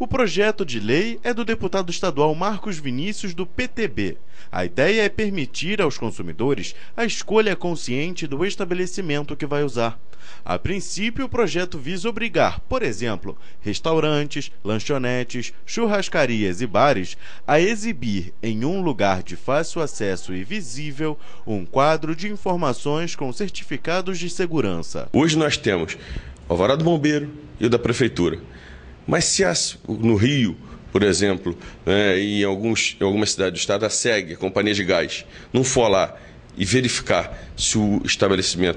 O projeto de lei é do deputado estadual Marcos Vinícius, do PTB. A ideia é permitir aos consumidores a escolha consciente do estabelecimento que vai usar. A princípio, o projeto visa obrigar, por exemplo, restaurantes, lanchonetes, churrascarias e bares a exibir em um lugar de fácil acesso e visível um quadro de informações com certificados de segurança. Hoje nós temos o alvará do bombeiro e o da prefeitura. Mas se no Rio, por exemplo, e em algumas cidades do estado, a SEG, a companhia de gás, não for lá e verificar se o estabelecimento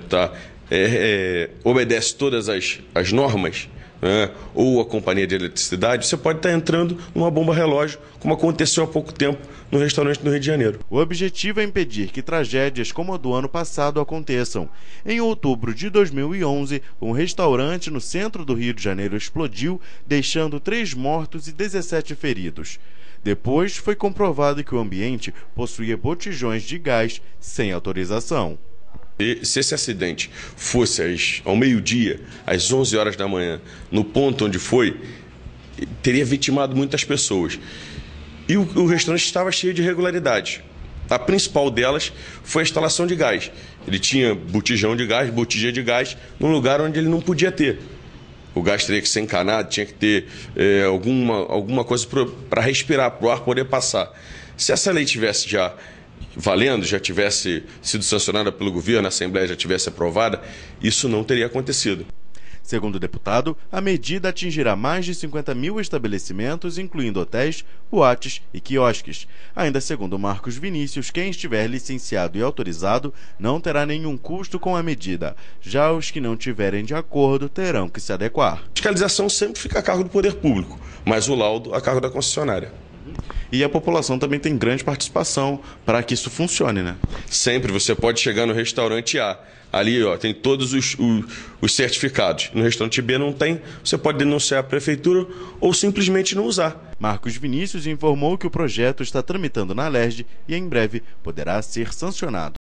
obedece todas as normas, ou a companhia de eletricidade, você pode estar entrando numa bomba relógio, como aconteceu há pouco tempo no restaurante no Rio de Janeiro. O objetivo é impedir que tragédias como a do ano passado aconteçam. Em outubro de 2011, um restaurante no centro do Rio de Janeiro explodiu, deixando 3 mortos e 17 feridos. Depois foi comprovado que o ambiente possuía botijões de gás sem autorização. E se esse acidente fosse ao meio-dia, às 11 horas da manhã, no ponto onde foi, teria vitimado muitas pessoas. E o restaurante estava cheio de irregularidades. A principal delas foi a instalação de gás. Ele tinha botijão de gás, botija de gás, num lugar onde ele não podia ter. O gás teria que ser encanado, tinha que ter alguma coisa para respirar, para o ar poder passar. Se essa lei tivesse já valendo, já tivesse sido sancionada pelo governo, a Assembleia já tivesse aprovada, isso não teria acontecido. Segundo o deputado, a medida atingirá mais de 50 mil estabelecimentos, incluindo hotéis, boates e quiosques. Ainda segundo Marcos Vinícius, quem estiver licenciado e autorizado não terá nenhum custo com a medida. Já os que não tiverem de acordo terão que se adequar. A fiscalização sempre fica a cargo do poder público, mas o laudo a cargo da concessionária. E a população também tem grande participação para que isso funcione, né? Sempre você pode chegar no restaurante A, ali tem todos os certificados. No restaurante B não tem, você pode denunciar a prefeitura ou simplesmente não usar. Marcos Vinícius informou que o projeto está tramitando na LERJ e em breve poderá ser sancionado.